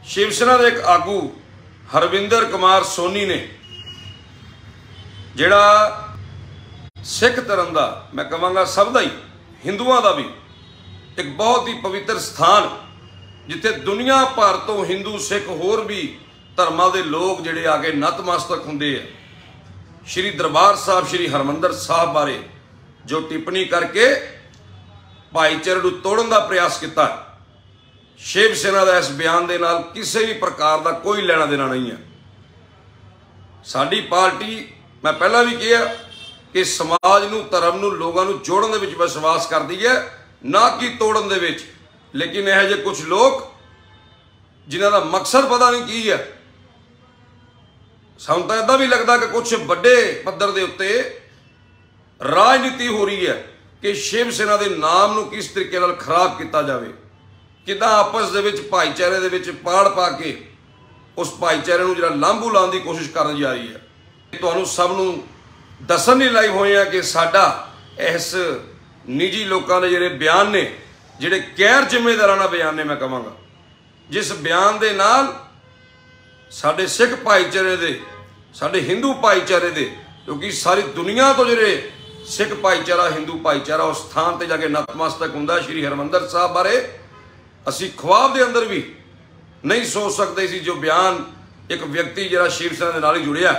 शिव सेना के एक आगू हरविंदर कुमार सोनी ने जिहड़ा सिख धर्म का, मैं कहांगा सब का ही, हिंदुओं का भी एक बहुत ही पवित्र स्थान जिथे दुनिया भर तो हिंदू सिख होर भी धर्मां दे लोग जिहड़े आके नतमस्तक हुंदे है, श्री दरबार साहब श्री हरमंदर साहब बारे जो टिप्पणी करके भाईचारे नूं तोड़न का प्रयास किया। शिव सेना का इस बयान के नाल किसी भी प्रकार का कोई लेना देना नहीं है। साडी पार्टी, मैं पहला भी कहा कि समाज नूं, धर्म नूं, लोगों नूं जोड़न दे विच विश्वास करती है, ना कि तोड़न दे विच। लेकिन यह जे कुछ लोग जिन्हां दा मकसद पता नहीं की है, सानूं तां इदां भी लगता कि कुछ बड़े पद्धर दे उत्ते राजनीति हो रही है कि शिव सेना के नाम नूं किस तरीके नाल खराब किया जाए, किदां आपस दे विच भाईचारे दे विच पाड़ पा के उस भाईचारे नूं जिहड़ा लांभू लाउण दी कोशिश करन जा रही है। तुहानूं सब नूं दसन नहीं लाइव होए कि साडा इस निजी लोगों के जिहड़े बयान ने, जिहड़े गैर जिम्मेदाराना बयान ने, मैं कहांगा जिस बयान दे नाल साडे सिख भाईचारे दे, साडे हिंदू भाईचारे दे, क्योंकि सारी दुनिया तो जिहड़े सिख भाईचारा, हिंदू भाईचारा उस स्थान पर जाके नतमस्तक हुंदा श्री हरमंदर साहब बारे असी ख्वाब के अंदर भी नहीं सोच सकते सी। जो बयान एक व्यक्ति जिहड़ा शिव सेना के नाल ही जुड़िया,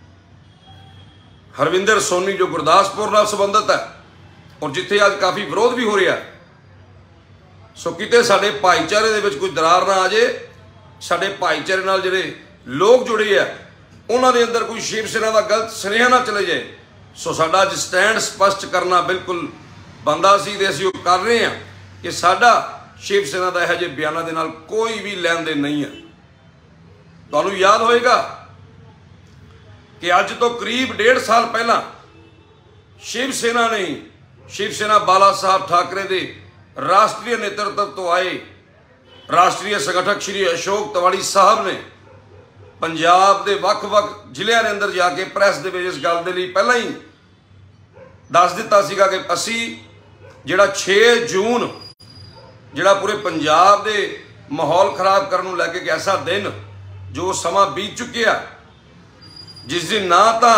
हरविंदर सोनी, जो गुरदासपुर नाल संबंधित है और जिथे आज काफ़ी विरोध भी हो रहा है, सो किते साडे भाईचारे दे विच कोई दरार ना आ जाए, साडे भाईचारे नाल जिहड़े लोग जुड़े है उन्हां दे अंदर कोई शिव सेना का गलत सुनेहा ना चले जाए। सो साडा अज स्टैंड स्पष्ट करना बिल्कुल बनदा सी ते असीं ओह कर रहे हैं कि साडा शिव सेना का यह जे बयानों के नाल कोई भी लेन देन नहीं है। तुहानूं याद होएगा कि अज तो करीब 1.5 साल पहला शिव सेना ने, शिव सेना बाला साहब ठाकरे दे राष्ट्रीय नेतृत्व तो आए राष्ट्रीय संगठक श्री अशोक तिवाड़ी साहब ने पंजाब के वख-वख जिलिਆਂ के अंदर जाके प्रैस दे विच इस गल दे लई पहला ही दस दिता सीगा कि असी जिहड़ा 6 जून जिहड़ा पूरे पंजाब दे माहौल खराब करने लैके एक ऐसा दिन जो समा बीत चुकिया, जिस दिन ना तो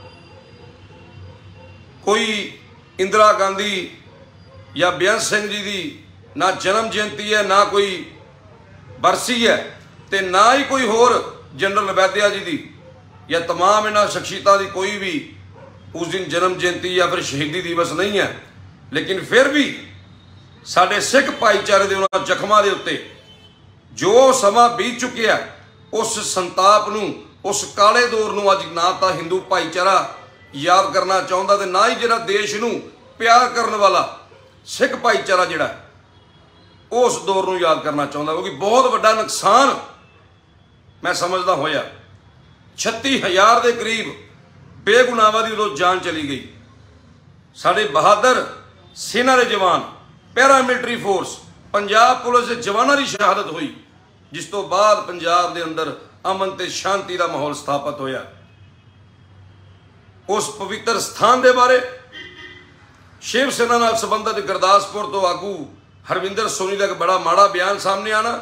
कोई इंदिरा गांधी या बेअंत सिंह जी की ना जन्म जयंती है, ना कोई बरसी है, तो ना ही कोई होर जनरल वैद्या जी की या तमाम इन्हां शख्सियतां की कोई भी उस दिन जन्म जयंती या फिर शहीदी दिवस नहीं है। लेकिन फिर भी साडे सिख भाईचारे दे उन्हां जख्मां दे उत्ते जो समा बीत चुकिया, उस संताप नूं, उस काले दौर नूं अज ना तो हिंदू भाईचारा याद करना चाहुंदा ते ना ही जिहड़ा देश नूं प्यार करने वाला सिख भाईचारा जिहड़ा उस दौर नूं याद करना चाहुंदा, क्योंकि बहुत वड्डा नुकसान मैं समझदा होया 36,000 के करीब बेगुनाहां दी उदों जान चली गई। साडे बहादुर सेना के जवान, पैरामिलिटरी फोर्स, पंजाब पुलिस के जवानों की शहादत हुई, जिस तो बाद पंजाब के अंदर अमन ते शांति का माहौल स्थापित होया। उस पवित्र स्थान के बारे शिव सेना नाल संबंधित गुरदासपुर तो आगू हरविंदर सोनी का एक बड़ा माड़ा बयान सामने आना,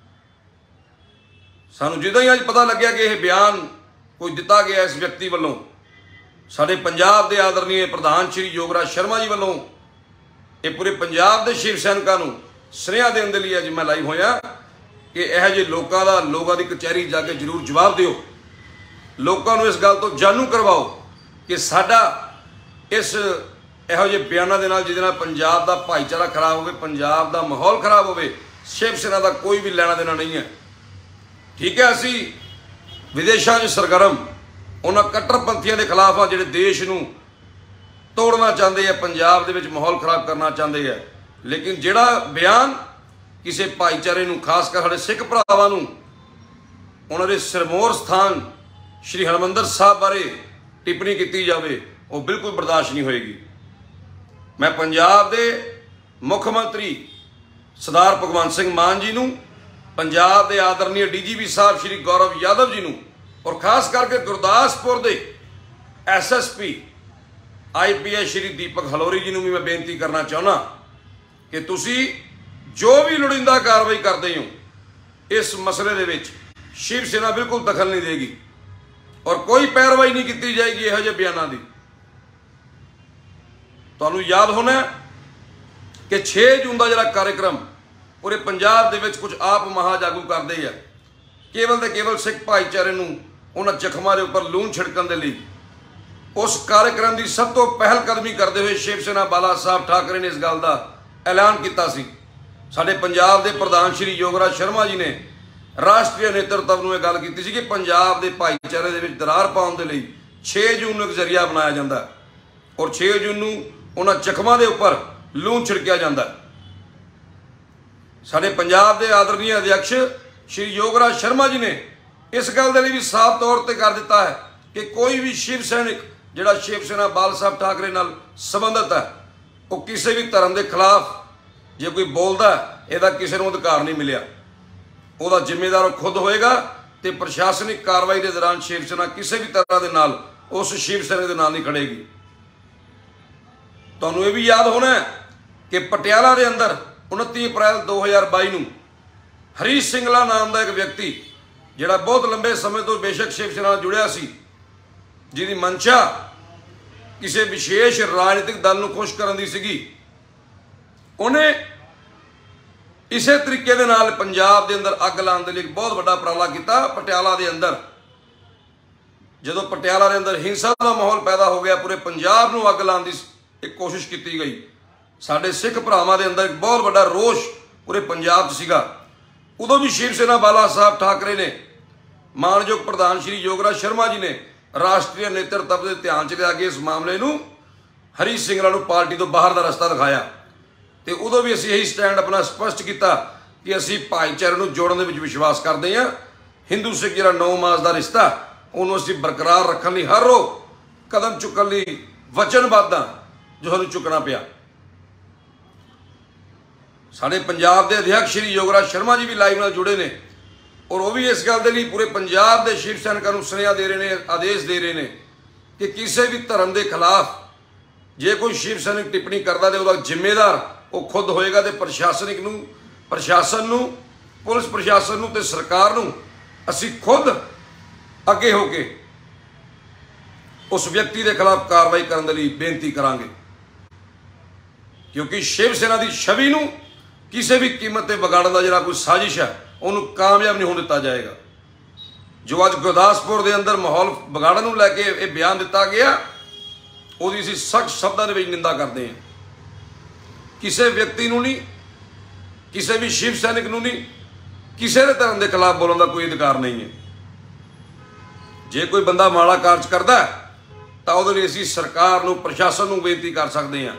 सानू जिद्दां ही अज पता लग्या कि यह बयान कोई दिता गया इस व्यक्ति वालों, साडे पंजाब के आदरणीय प्रधान श्री योगराज शर्मा जी वालों, ये पूरे पंजाब के शिव सैनिकों को सुनेहा देने के लिए अज मैं लाइव होया कि यह जे लोगों की कचहरी जाके जरूर जवाब दिओ, लोगों को इस गल तो जानू करवाओ कि साडा इस इहो जे बयानों के नाल जिहदे नाल पंजाब का भाईचारा खराब होवे, पंजाब का माहौल खराब होवे, शिव सेना का कोई भी लेना देना नहीं है। ठीक है, असी विदेशों में सरगर्म उन्होंने कट्टरपंथियों के खिलाफ आ जिहड़े देश नूं तोड़ना चाहते हैं, पंजाब दे विच माहौल खराब करना चाहते हैं। लेकिन जिहड़ा बयान किसी भाईचारे नूं, खासकर साडे सिख भरावां नूं उन्होंने सिरमौर स्थान श्री हरमंदर साहब बारे टिप्पणी की जाए, वो बिल्कुल बर्दाश्त नहीं होएगी। मैं पंजाब के मुख्यमंत्री सरदार भगवंत सिंह मान जी नूं, पंजाब के आदरणीय DGP साहब श्री गौरव यादव जी नूं और खास करके गुरदासपुर के SSP IPS श्री दीपक हलोरी जी नूं भी मैं बेनती करना चाहना कि तुसी जो भी लोड़ींदा कार्रवाई करते हो इस मसले दे विच शिव सेना बिल्कुल दखल नहीं देगी और कोई पैरवाई नहीं की जाएगी यहो ਜਿਹੇ बयानों की। तुहानूं याद होना कि 6 जून का जिहड़ा कार्यक्रम पूरे पंजाब दे विच कुछ आप महाजागू करते हैं, केवल तो केवल सिख भाईचारे नूं उन्हां जख्मां दे उपर लूण छिड़कण दे लई उस कार्यक्रम की सब तो पहलकदमी करते हुए शिव सेना बाला साहब ठाकरे ने इस गल का ऐलान किया सी। साडे पंजाब के प्रधान श्री योगराज शर्मा जी ने राष्ट्रीय नेतृत्व में गल की सी कि पंजाब के भाईचारे दे विच दरार पाउण दे लई 6 जून नूं एक जरिया बनाया जाता है और 6 जून नूं उन्हां जख्मां दे उपर लूण छिड़किया जाता है। साडे पंजाब के आदरणीय अध्यक्ष श्री योगराज शर्मा जी ने इस गल दे लई भी साफ तौर पर कर दिता है कि कोई भी शिव सैनिक जिहड़ा शिव सेना बाल साहब ठाकरे नाल संबंधित है वो किसी भी धर्म के खिलाफ जे कोई बोलता यदा किसी को अधिकार नहीं मिलिया, वह जिम्मेदार खुद होएगा तो प्रशासनिक कार्रवाई के दौरान शिव सेना किसी भी तरह के नाल उस शिव सेना के नाल नहीं खड़ेगी। तुहानूं ये भी याद होना है कि पटियाला के अंदर 29 अप्रैल 2022 नूं हरीश सिंगला नाम का एक व्यक्ति जिहड़ा बहुत लंबे समय तो बेशक शिव सेना नाल जुड़िया सी, जिहदी मंशा किसी विशेष राजनीतिक दल को खुश करने की सीगी, उन्हें इसे तरीके दे नाल पंजाब के अंदर अग लाने के लिए बहुत बड़ा उपराला किया। पटियाला के अंदर जदों पटियाला के अंदर हिंसा का माहौल पैदा हो गया, पूरे पंजाब नूं अग लाने की एक कोशिश की गई। साडे सिख भरावां दे अंदर एक बहुत बड़ा रोष पूरे पंजाब च सीगा। उदों भी शिव सेना बाला साहब ठाकरे ने मानयोग प्रधान श्री योगराज शर्मा जी ने राष्ट्रीय नेतृत्व के ध्यान च लिया के इस मामले नूं हरीश सिंगला नूं पार्टी तो बाहर का रस्ता दिखाया। तो उदों भी असीं यही स्टैंड अपना स्पष्ट किया कि असीं भाईचारे नूं जोड़न दे विच विश्वास करते हैं। हिंदू सिख जिहड़ा 9 मास का रिश्ता उन्होंने असीं बरकरार रखने लई हर रोज़ कदम चुकण लई वचनबद्ध हां, जो सानूं चुकना पिया। साडे पंजाब के अध्यक्ष श्री योगराज शर्मा जी भी लाइव नाल जुड़े ने और वह भी इस गल दे लई पूरे पंजाब के शिव सैनिकों को सुनेहा दे रहे हैं, आदेश दे रहे हैं कि किसी भी धर्म के खिलाफ जे कोई शिव सैनिक टिप्पणी करता तो वह जिम्मेदार वो खुद होएगा। तो प्रशासन नूं पुलिस प्रशासन नूं ते सरकार नूं असीं खुद अगे होके उस व्यक्ति के खिलाफ कार्रवाई करने के लिए बेनती करांगे, क्योंकि शिव सेना की छवि नूं किसी भी कीमत पर बिगाड़न का जिहड़ा कोई साजिश है उन्होंने कामयाब नहीं होने दिता जाएगा। जो अज गुरदासपुर के अंदर माहौल बिगाड़न नूं लैके ये बयान दिता गया, उसकी असीं सख्त शब्दों के निंदा करते हैं। किसी व्यक्ति नूं नहीं, किसी भी शिव सैनिक नूं नहीं, किसी भी धर्म के खिलाफ बोलने का कोई अधिकार नहीं है। जे कोई बंदा माड़ा कार्य करता है तो उहदे लई असीं सरकार नूं प्रशासन नूं बेनती कर सकते हैं।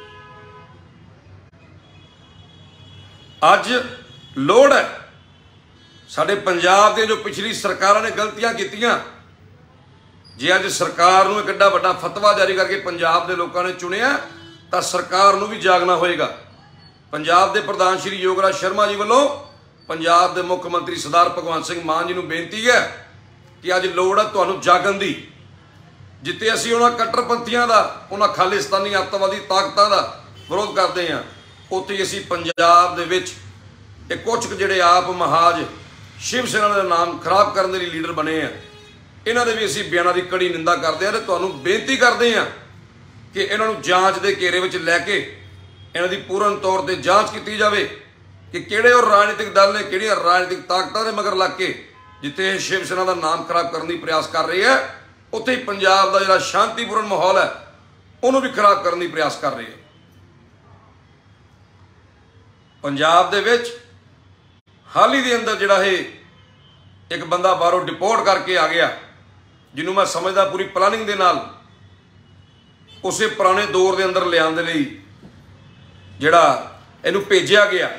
अज लोड़ है साडे पंजाब दे जो पिछली सरकारां ने गलतियां कीतियां, जे अज सरकार नूं एक एड्डा वड्डा फतवा जारी करके पंजाब के लोगों ने चुनिया तो सरकार नूं भी जागना होएगा। पंजाब के प्रधान श्री योगराज शर्मा जी वालों पंजाब के मुख्य मंत्री सरदार भगवंत सिंह मान जी नूं बेनती है कि अज लोड़ है तुहानूं जागण दी। जिथे असीं उन्हां कट्टरपंथियां दा, उन्हां खालिस्तानी अतवादी ताकतां दा विरोध करते हैं, उत्थे असीं पंजाब दे विच कुछ जिहड़े आप महाज शिव सेना का नाम खराब करने के लिए लीडर बने हैं, इन्हां दे भी असीं बयानां की कड़ी निंदा करते हैं। तुहानूं बेनती करते हैं कि इन्हां नूं जांच के घेरे विच लैके इन्हां दी पूर्ण तौर पर जांच की जाए कि किहड़े और राजनीतिक दल ने किहड़ियां राजनीतिक ताकतां दे मगर लग के जिथे शिव सेना का नाम खराब करने की प्रयास कर रहे हैं, उत्थे ही पंजाब का जिहड़ा शांतिपूर्ण माहौल है उन्होंने भी खराब करने की प्रयास कर रहे हैं। पंजाब दे विच हाल ही के अंदर जिहड़ा है एक बंदा बाहरों डिपोर्ट करके आ गया, जिन्हों मैं समझदा पूरी प्लानिंग दे नाल उसे पुराने दौर के अंदर लियाउण दे लई जिहड़ा इहनूं भेजिया गया।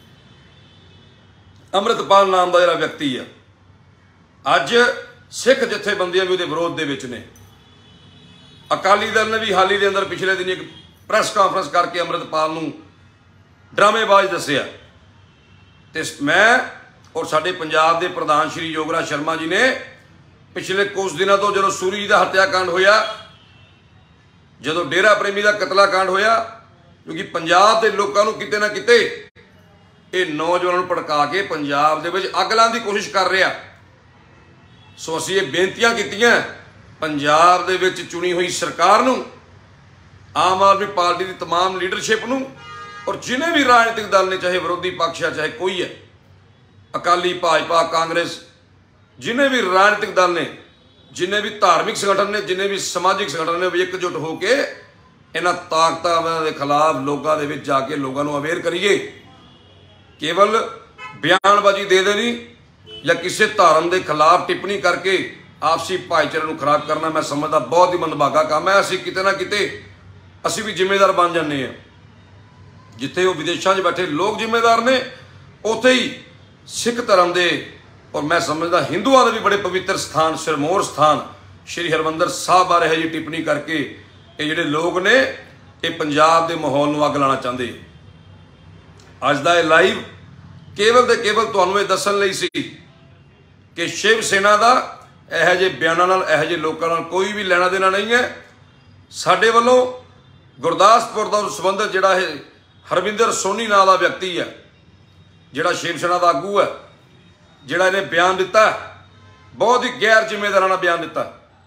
अमृतपाल नाम का जिहड़ा व्यक्ति है, अज सिख जथेबंदियां भी उहदे विरोध दे विच ने। अकाली दल ने भी हाल ही के अंदर पिछले दिन एक प्रैस कॉन्फ्रेंस करके अमृतपाल नूं ड्रामेबाज दस्सिया। ते मैं और साडे पंजाब के प्रधान श्री योगराज शर्मा जी ने पिछले कुछ दिनों तो जो सूरी जी का हत्याकांड होया, जो डेरा प्रेमी का कतलाकांड होया, क्योंकि पंजाब के लोगों को किते ना किते ये नौजवानों को भड़का के पंजाब दे विच अग लाउण दी कोशिश कर रहा। सो असीं ये बेनतियां कीतियां पंजाब दे विच चुनी हुई सरकार नूं, आम आदमी पार्टी की तमाम लीडरशिप नूं, और जिन्हें भी राजनीतिक दल ने, चाहे विरोधी पक्ष है चाहे कोई है, अकाली भाजपा कांग्रेस, जिन्हें भी राजनीतिक दल ने, जिन्हें भी धार्मिक संगठन ने, जिन्हें भी समाजिक संगठन ने, एकजुट होकर इन्हां ताकतां दे खिलाफ लोगों के विच जाके लोगों को अवेयर करिए। केवल बयानबाजी दे देनी या किसी धर्म के खिलाफ टिप्पणी करके आपसी भाईचारे को खराब करना मैं समझदा बहुत ही मंदभागा काम है। असीं किते ना किते असीं भी जिम्मेदार बन जाने हैं। जिथे वो विदेशों में बैठे लोग जिम्मेदार ने, उत्थे ही सिख धर्म के और मैं समझदा हिंदुओं के भी बड़े पवित्र स्थान, सिरमौर स्थान श्री हरमंदर साहब बारे है जी टिप्पणी करके ये जिहड़े लोग ने ये पंजाब के माहौल में अग लाना चाहते। अज का यह लाइव केवल तो केवल तुहानूं ये दस्सण लई सी कि शिव सेना का यह जे बयानों नाल, यह जे लोगों नाल कोई भी लेना देना नहीं है। साडे वल्लों गुरदासपुर का संबंधित जिहड़ा है हरविंदर सोनी नाम का व्यक्ति है, जिहड़ा शिव सेना का आगू है, जिहड़ा इन्हें बयान दिता, बहुत ही गैर जिम्मेदाराना बयान दिता।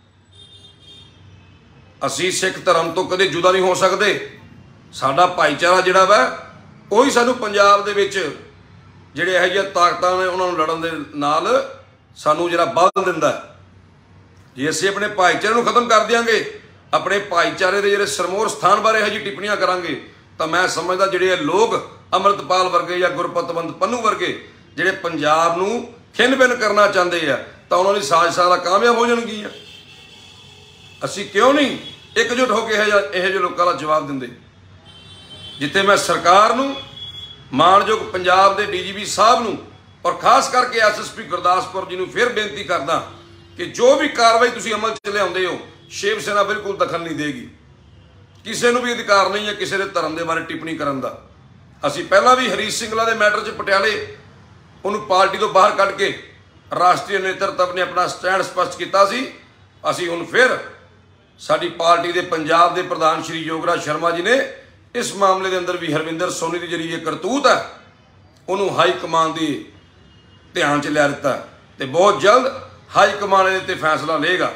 असीं सिख धर्म तो कदे जुदा नहीं हो सकते। साडा भाईचारा जिहड़ा वा उही सानूं पंजाब दे विच जिहड़े इहो जिहियां ताकतां ने उन्हां नूं लड़न दे नाल सानूं जिहड़ा बल दिंदा है। जे असीं अपने भाईचारे नूं खत्म कर दिआंगे, अपने भाईचारे दे जिहड़े सरमौर स्थान बारे इहो जी टिप्पणियां करांगे, तो मैं समझदा जिहड़े लोग अमृतपाल वर्गे या गुरपतवंत पन्नू वर्गे जिहड़े पंजाब नूं खिन भिन करना चाहते हैं, तो उन्होंने साजिशां कामयाब हो जाणगीਆਂ। असीं क्यों नहीं एकजुट होकर इहो ਜਿਹੇ लोगों का जवाब देंगे। जिथे मैं सरकार नूं, माणयोग पंजाब के DGP साहब नूं और खास करके SSP गुरदासपुर जी नूं फिर बेनती करदा कि जो भी कार्रवाई तुसीं अमल च लिआउंदे हो, शिव सेना बिल्कुल दखल नहीं देगी। किसी नूं भी अधिकार नहीं है किसी के धर्म के बारे टिप्पणी करन दा। असीं पहला भी हरीश सिंगला के मैटर च पटियाले उन्होंने पार्टी तो बाहर कढ़ के राष्ट्रीय नेतृत्व ने अपना स्टैंड स्पष्ट किया सी। असीं हुण फिर साडी पार्टी के पंजाब के प्रधान श्री योगराज शर्मा जी ने इस मामले के अंदर भी हरविंदर सोनी की जी करतूत है उन्होंने हाई कमान की ध्यान च लिया दिता, तो बहुत जल्द हाई कमान इहदे ते फैसला लेगा।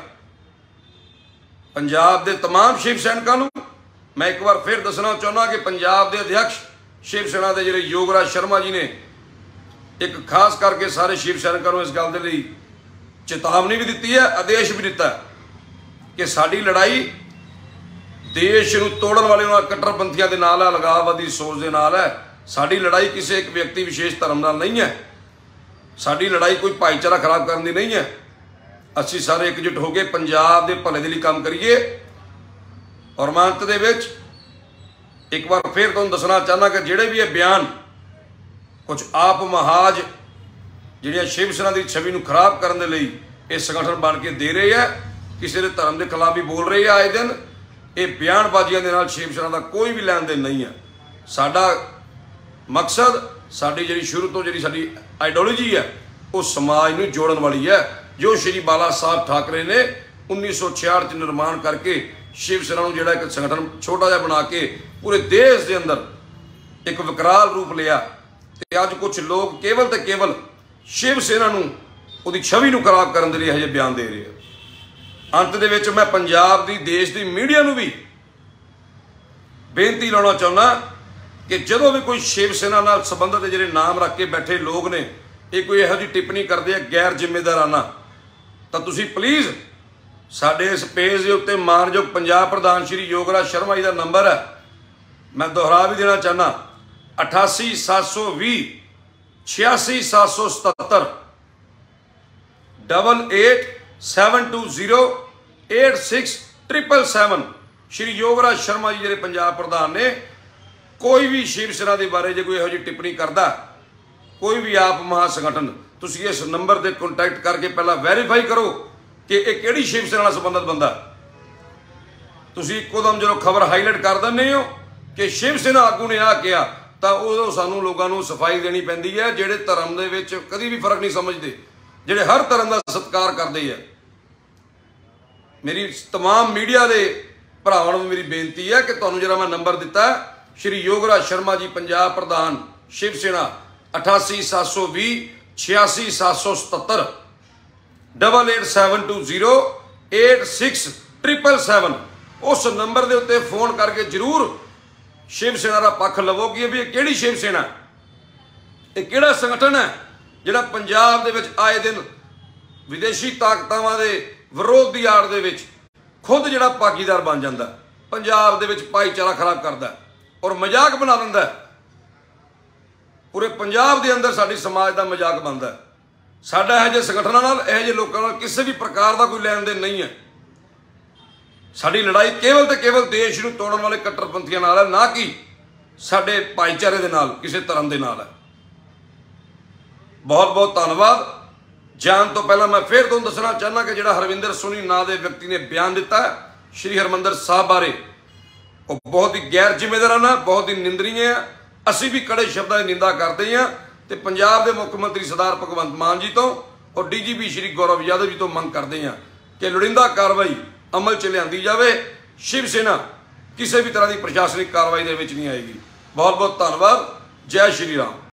पंजाब के तमाम शिव सैनिकों को मैं एक बार फिर दसना चाहना कि पंजाब के अध्यक्ष शिव सेना के जिहड़े योगराज शर्मा जी ने एक खास करके सारे शिव सैनिकों को इस गल के लिए चेतावनी भी दी है, आदेश भी दिता कि साडी लड़ाई देश नूं तोड़न वाले कट्टरपंथियों के नाल है, लगाववादी सोच के नाल है। साडी लड़ाई किसी एक व्यक्ति विशेष धर्म नाल नहीं है। साडी लड़ाई कोई भाईचारा खराब करने की नहीं है। असीं सारे एकजुट होकर पंजाब के भले के लिए काम करिए। और मैं अंत दे विच एक बार फिर तुहानूं दसना चाहना कि जिहड़े भी ये बयान कुछ आप महाज जिहड़ियां शिव सेना की छवि नूं खराब करने के लिए ये संगठन बन के दे रहे हैं, किसी के धर्म के खिलाफ भी बोल रहे हैं आए दिन, ये बयानबाजियों के नाल शिव सेना का कोई भी लैन देन नहीं है। साडा मकसद, साडी जिहड़ी शुरू तो जिहड़ी साडी आइडियोलॉजी है वो समाज नूं जोड़न वाली है, जो श्री बाला साहब ठाकरे ने 1966 निर्माण करके शिव सेना नूं जिहड़ा एक संगठन छोटा जिहा बना के पूरे देश के अंदर एक विकराल रूप लिया। ते अज कुछ लोग केवल तो केवल शिव सेना नूं उहदी छवि नूं खराब करन दे लई इहो जिहे बयान दे रहे हैं। अंत दे विच मैं पंजाब दी देश की मीडिया नूं भी बेनती लाउणा चाहुंदा कि जदों भी कोई शिव सेना नाल संबंधित जिहड़े नाम रख के बैठे लोग ने ये कोई इहो जी टिप्पणी करते हैं गैर जिम्मेदाराना, तो तुसीं प्लीज़ साडे इस पेज के उत्ते मानयोग पंजाब प्रधान श्री योगराज शर्मा जी का नंबर है, मैं दोहरा भी देना चाहना 88 720 86 777 88 720 86 777। श्री योगराज शर्मा जी जिहड़े पंजाब प्रधान ने, कोई भी शिव सेना के बारे जो कोई इहो जी टिप्पणी करता, कोई भी आप महासंगठन, तुसीं इस नंबर से कॉन्टैक्ट करके पहला वैरीफाई करो कि यह किहड़ी शिव सेना नाल संबंधित बंदा। तुसीं इकोदम जो खबर हाईलाइट कर दिंदे हो कि शिव सेना आगू ने आ किया, तो उदों सानूं लोगों को सफाई देनी पैंदी है, जिहड़े धर्म दे विच कदी भी फर्क नहीं समझते, जिहड़े हर धर्म का सत्कार करते हैं। मेरी तमाम मीडिया के भरावां नूं मेरी बेनती है कि तुहानूं जिहड़ा मैं नंबर दिता श्री योगराज शर्मा जी पंजाब प्रधान शिव सेना, 88 720 86 777 88 720 86 777 उस नंबर के उत्ते फोन करके जरूर शिव सेना का पक्ष लवो कि भी किहड़ी शिव सेना, ये किहड़ा संगठन है जिहड़ा पंजाब दे विच आए दिन विदेशी ताकतावां दे विरोध की आड़ दे विच खुद जिहड़ा भागीदार बन जाता, पंजाब दे विच भाईचारा खराब करता और मजाक बना दिंदा। पूरे पंजाब के अंदर साडी समाज का मजाक बनता। साडा इहो जिहे संगठनां नाल इहो जिहे लोकां नाल किसी भी प्रकार का कोई लैन देन नहीं है। साडी लड़ाई केवल तो केवल देश नूं तोड़न वाले कट्टरपंथियां नाल है, ना कि साडे भाईचारे दे नाल किसी धर्म दे नाल है। बहुत बहुत धन्नवाद। जान तो पहला मैं फिर तुहानूं दसना चाहना कि जिहड़ा हरविंदर सोनी नां दे व्यक्ति ने बयान दिता है श्री हरमंदर साहब बारे, वो बहुत ही गैर जिम्मेदाराना, बहुत ही निंदनीय है। असीं भी कड़े शब्दां दी निंदा करते हैं ते पंजाब के मुख्य मंत्री सरदार भगवंत मान जी तो और DGP श्री गौरव यादव जी तो मंग करते हैं कि लोड़ींदा कार्रवाई अमल च लिआंदी जावे। शिव सेना किसी भी तरह की प्रशासनिक कार्रवाई दे विच नहीं आएगी। बहुत बहुत धन्नवाद। जय श्री राम।